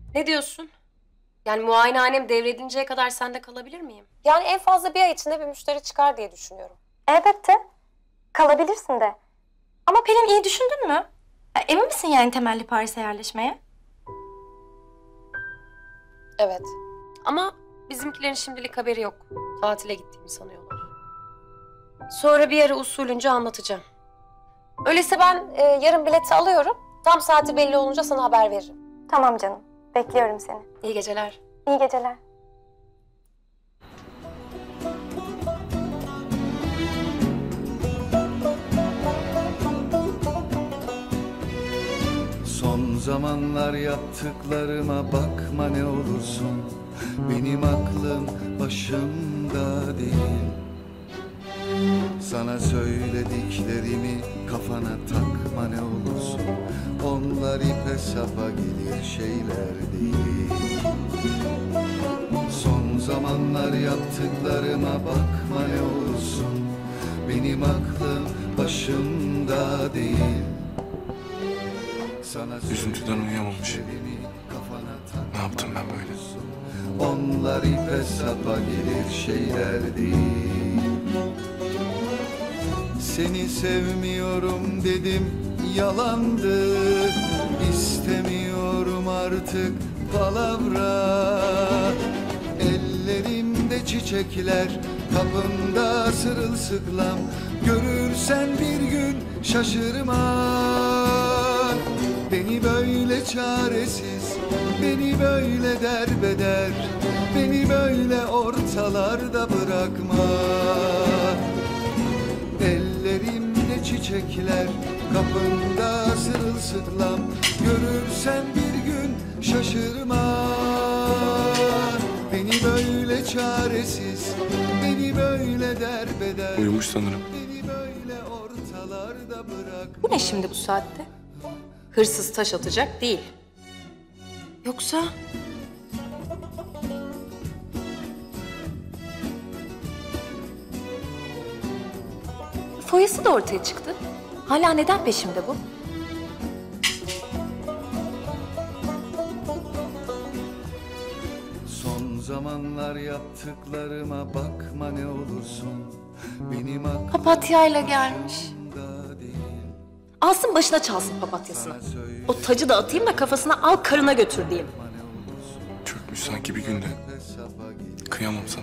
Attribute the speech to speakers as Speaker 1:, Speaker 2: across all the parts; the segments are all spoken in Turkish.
Speaker 1: Ne diyorsun? Yani muayenehanem devredinceye kadar sende kalabilir miyim?
Speaker 2: Yani en fazla bir ay içinde bir müşteri çıkar diye düşünüyorum.
Speaker 3: Elbette. Kalabilirsin de. Ama Pelin iyi düşündün mü? Emin misin yani temelli Paris'e yerleşmeye?
Speaker 2: Evet.
Speaker 1: Ama bizimkilerin şimdilik haberi yok. Tatile gittiğimi sanıyorlar. Sonra bir ara usulünce anlatacağım.
Speaker 2: Öyleyse ben yarın bileti alıyorum. Tam saati belli olunca sana haber veririm.
Speaker 3: Tamam canım. Bekliyorum seni.
Speaker 1: İyi geceler.
Speaker 3: İyi geceler.
Speaker 4: Son zamanlar yaptıklarıma bakma ne olursun. Benim aklım başımda değil. Sana söylediklerimi kafana takma ne olursun. Onlar ipe sapa gelir şeyler değil. Son zamanlar yaptıklarıma bakma ne olursun. Benim aklım başımda değil.
Speaker 5: Üzüntüden uyuyamamış. Ne yaptım ben böyle?
Speaker 4: Onlar ipe sapa gelir şeyler değil. Seni sevmiyorum dedim yalandı. İstemiyorum artık palavra. Ellerimde çiçekler, kapımda sırılsıklam. Görürsen bir gün şaşırma. Beni böyle çaresiz, beni böyle derbeder, beni böyle ortalarda bırakma. Ellerimde çiçekler, kapımda sırılsıklam. Görürsen bir gün şaşırma. Beni böyle çaresiz, beni böyle derbeder.
Speaker 5: Uyumuş sanırım.
Speaker 4: Beni böyle ortalarda bırakma.
Speaker 1: Bu ne şimdi bu saatte? Hırsız taş atacak değil. Yoksa... Foyası da ortaya çıktı. Hala neden peşimde bu?
Speaker 4: Son zamanlar yaptıklarıma bakma ne olursun. Benim aklım
Speaker 1: Papatyayla gelmiş.
Speaker 4: değil.
Speaker 1: Alsın başına çalsın papatyasını. O tacı da atayım da kafasına al karına götür diyeyim.
Speaker 5: Çökmüş sanki bir günde. Kıyamam sana.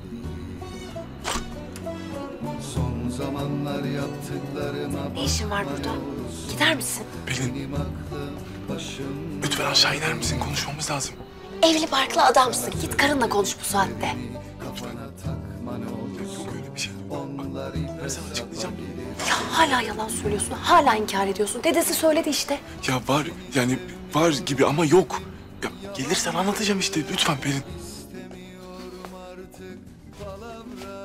Speaker 4: Son zamanlar yaptıklarıma
Speaker 1: Ne işin var burada? Gider misin?
Speaker 5: Pelin,
Speaker 4: benim aklım başım.
Speaker 5: lütfen aşağı iner misin? Konuşmamız lazım.
Speaker 1: Evli barklı adamsın. Git karınla konuş bu saatte.
Speaker 4: Kafana takma ne olur.
Speaker 5: Yok öyle bir şey.
Speaker 4: Onlar
Speaker 5: Ben sana açıklayacağım.
Speaker 1: Ya hala yalan söylüyorsun. Hala inkar ediyorsun. Dedesi söyledi işte.
Speaker 5: Ya var, yani var gibi ama yok. Ya gelirsen anlatacağım işte. Lütfen Pelin.
Speaker 4: istemiyorum artık palavra.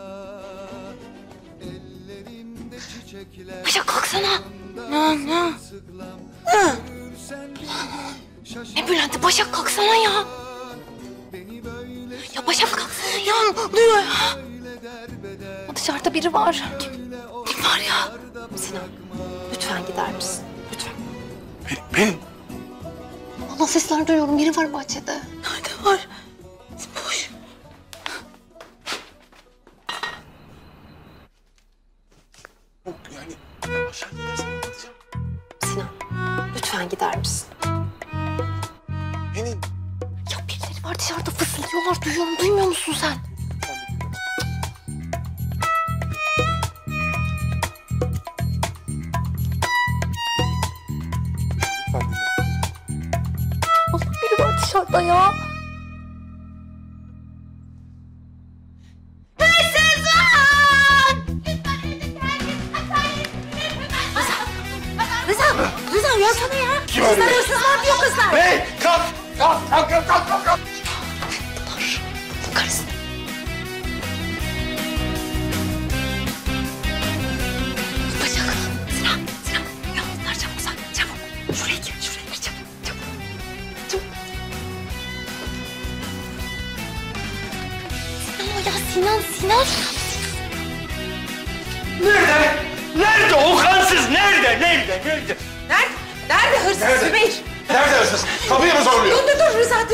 Speaker 4: Ellerimde çiçekler.
Speaker 1: Başak kalksana.
Speaker 4: Sıklam. Görürsen bir gün şaşırma.
Speaker 1: Ne Bülent'i? Başak kalksana ya.
Speaker 4: Beni böyle
Speaker 1: Ya Başak kalksana ya. Ne oluyor ya?
Speaker 4: derbeder.
Speaker 1: Dışarıda biri var. Kim var ya? Sinan, lütfen gider misin? Lütfen.
Speaker 5: Pelin.
Speaker 1: Allah sesler duyuyorum. Biri var bahçede. Nerede var? Boş.
Speaker 5: Yok yani aşağı inersen anlatacağım.
Speaker 1: Sinan, lütfen gider misin?
Speaker 5: Pelin.
Speaker 1: Ya birileri var dışarıda fısıldıyorlar. Duyuyorum. Duymuyor musun sen?
Speaker 5: Lütfen dinle.
Speaker 1: Allah biri var dışarıda ya. Rıza uyansana ya.
Speaker 5: Kim arıyor?
Speaker 1: Hırsız var diyor kızlar.
Speaker 5: Hey! Kalk! Kalk! Kalk! Kalk! Kalk! Kalk! Kalk!
Speaker 1: Karısı. Başak. Sinan. Ya bunlar çabuk sen. Çabuk. Şuraya gir. Şuraya gir. Çabuk. Çabuk. Sinan o ya. Sinan.
Speaker 6: Nerede? Nerede o kansız? Nerede?
Speaker 2: Nerede hırsız Zübeyir?
Speaker 6: Nerede hırsız? Kapıyı mı zorluyor?
Speaker 2: Dur Rıza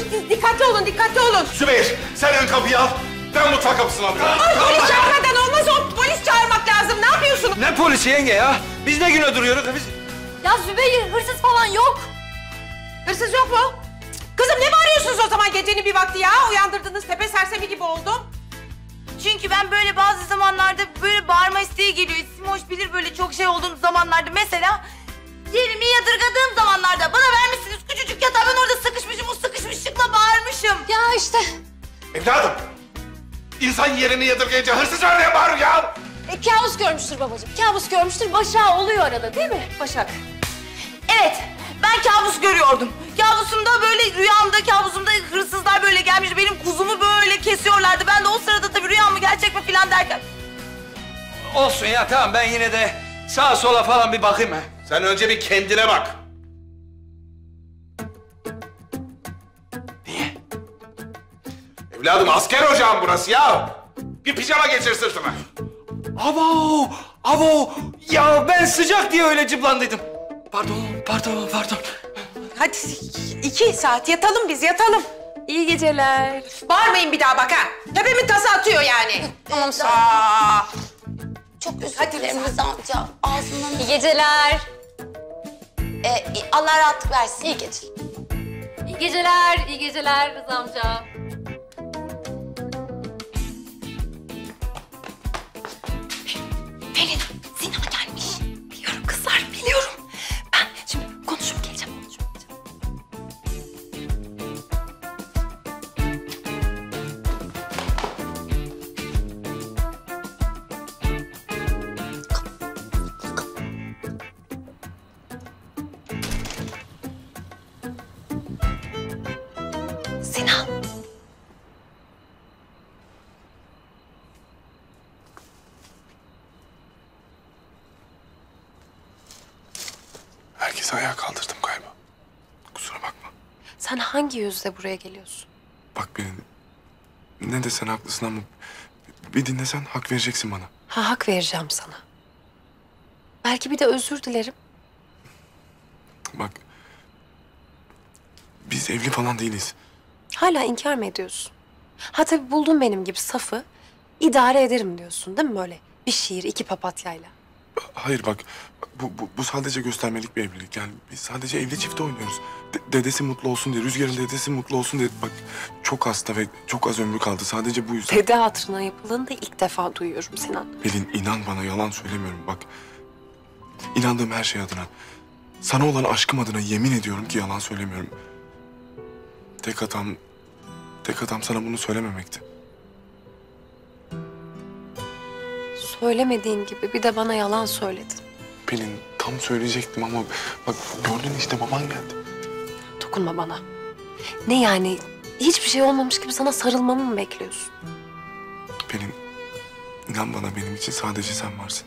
Speaker 5: kapıyı al. Ben mutfak kapısını alıyorum.
Speaker 7: Polis çağırmadan olmaz, o polis çağırmak lazım. Ne yapıyorsun?
Speaker 6: Ne polisi yenge ya? Biz ne güne duruyoruz? Biz...
Speaker 3: Ya Zübeyir, hırsız falan yok.
Speaker 7: Hırsız yok mu? Kızım ne bağırıyorsunuz o zaman gecenin bir vakti ya? Uyandırdınız, tepe sersemi gibi oldum.
Speaker 8: Çünkü ben böyle bazı zamanlarda böyle bağırma isteği geliyor. Simoş bilir böyle çok şey olduğum zamanlarda. Mesela yerimi yadırgadığım zamanlarda bana vermişsiniz küçücük yatağı. Ben orada sıkışmışım, o sıkışmışlıkla bağırmışım.
Speaker 3: Ya işte.
Speaker 5: Evladım. İnsan yerini yadırgayınca hırsız örneğe bağırır ya.
Speaker 3: Kabus görmüştür babacığım. Kabus görmüştür. Başak oluyor arada değil mi Başak?
Speaker 8: Evet, ben kabus görüyordum. Kabusumda böyle rüyamda, kabusumda hırsızlar böyle gelmiş. Benim kuzumu böyle kesiyorlardı. Ben de o sırada tabii rüya mı gerçek mi filan derken.
Speaker 6: Olsun ya tamam ben yine de sağa sola falan bir bakayım ha.
Speaker 5: Sen önce bir kendine bak.
Speaker 6: Niye?
Speaker 5: Evladım asker ocağım burası ya. Bir pijama geçir sırtına.
Speaker 6: Abo! Ya ben sıcak diye öyle cıblandıydım. Pardon.
Speaker 7: Hadi 2 saat yatalım biz, yatalım.
Speaker 1: İyi geceler.
Speaker 7: Bağırmayın bir daha bak ha. Tepemin tası atıyor yani.
Speaker 3: Tamam sağ ol.
Speaker 7: Aa,
Speaker 3: Çok özür
Speaker 7: Hadi
Speaker 3: dilerim
Speaker 7: Rıza.
Speaker 3: Rıza amca. Ağzından... İyi geceler.
Speaker 8: Allah rahatlık versin.
Speaker 3: İyi geceler. İyi geceler, iyi geceler Rıza amca.
Speaker 2: Pelin, Sinan gelmiş. Biliyorum kızlar, biliyorum. Ben şimdi konuşup geleceğim. Sinan.
Speaker 5: Herkesi ayağa kaldırdım galiba. Kusura bakma.
Speaker 1: Sen hangi yüzle buraya geliyorsun?
Speaker 5: Bak beni ne desen haklısın ama bir dinlesen hak vereceksin bana.
Speaker 1: Ha, hak vereceğim sana. Belki bir de özür dilerim.
Speaker 5: Bak biz evli falan değiliz.
Speaker 1: Hala inkar mı ediyorsun? Ha tabii buldun benim gibi safı. İdare ederim diyorsun değil mi böyle? Bir şiir, 2 papatyayla.
Speaker 5: Hayır bak bu sadece göstermelik bir evlilik. Yani biz sadece evli çifte oynuyoruz. Dedesi mutlu olsun diye, Rüzgar'ın dedesi mutlu olsun diye. Bak çok hasta ve çok az ömrü kaldı. Sadece bu yüzden.
Speaker 1: Dede hatırına yapıldığını da ilk defa duyuyorum Sinan.
Speaker 5: Pelin inan bana yalan söylemiyorum bak. İnandığım her şey adına. Sana olan aşkım adına yemin ediyorum ki yalan söylemiyorum. Tek hatam sana bunu söylememekti.
Speaker 1: Söylemediğin gibi bir de bana yalan söyledin.
Speaker 5: Pelin tam söyleyecektim ama bak gördün işte baban geldi.
Speaker 1: Dokunma bana. Ne yani? Hiçbir şey olmamış gibi sana sarılmamı mı bekliyorsun?
Speaker 5: Pelin inan bana benim için sadece sen varsın.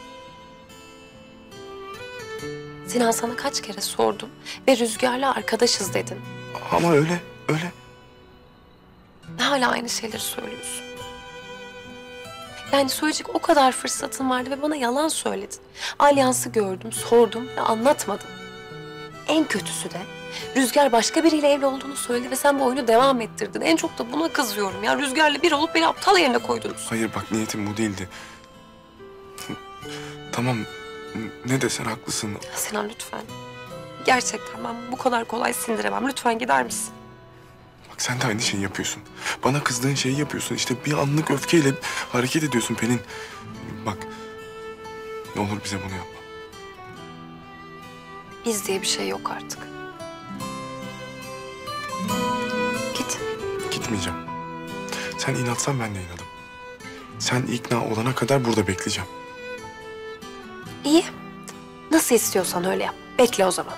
Speaker 1: Sinan sana kaç kere sordum ve Rüzgar'la arkadaşız dedin.
Speaker 5: Ama öyle.
Speaker 1: Hala aynı şeyleri söylüyorsun. Yani söyleyecek o kadar fırsatın vardı ve bana yalan söyledin. Alyansı gördüm, sordum ve anlatmadın. En kötüsü de Rüzgar başka biriyle evli olduğunu söyledi ve sen bu oyunu devam ettirdin. En çok da buna kızıyorum ya. Rüzgar'la bir olup beni aptal yerine koydunuz.
Speaker 5: Hayır bak niyetim bu değildi. Tamam ne desen haklısın.
Speaker 1: Sinan lütfen. Gerçekten ben bu kadar kolay sindiremem. Lütfen gider misin?
Speaker 5: Bak sen de aynı şeyi yapıyorsun. Bana kızdığın şeyi yapıyorsun. İşte bir anlık öfkeyle hareket ediyorsun Pelin. Bak ne olur bize bunu yapma.
Speaker 1: Biz diye bir şey yok artık. Git.
Speaker 5: Gitmeyeceğim. Sen inatsan ben de inadım. Sen ikna olana kadar burada bekleyeceğim.
Speaker 1: İyi. Nasıl istiyorsan öyle yap. Bekle o zaman.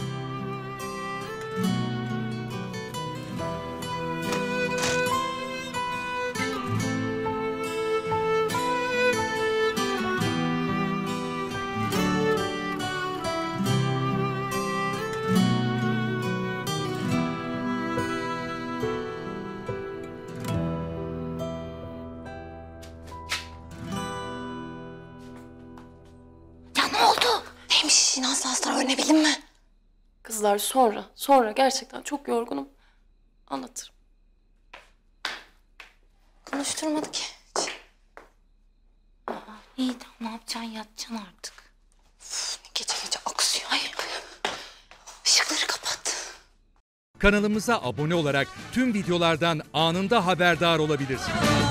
Speaker 3: Ya ne oldu? Neymiş? İnanç hastalığı öğrenebildin mi?
Speaker 1: Kızlar sonra gerçekten çok yorgunum. Anlatırım.
Speaker 3: konuşturmadı ki.
Speaker 8: İyi tamam, ne yapacaksın, yatacaksın artık.
Speaker 3: Gece gece aksıyor. Ay. Işıkları kapat.
Speaker 9: Kanalımıza abone olarak tüm videolardan anında haberdar olabilirsiniz.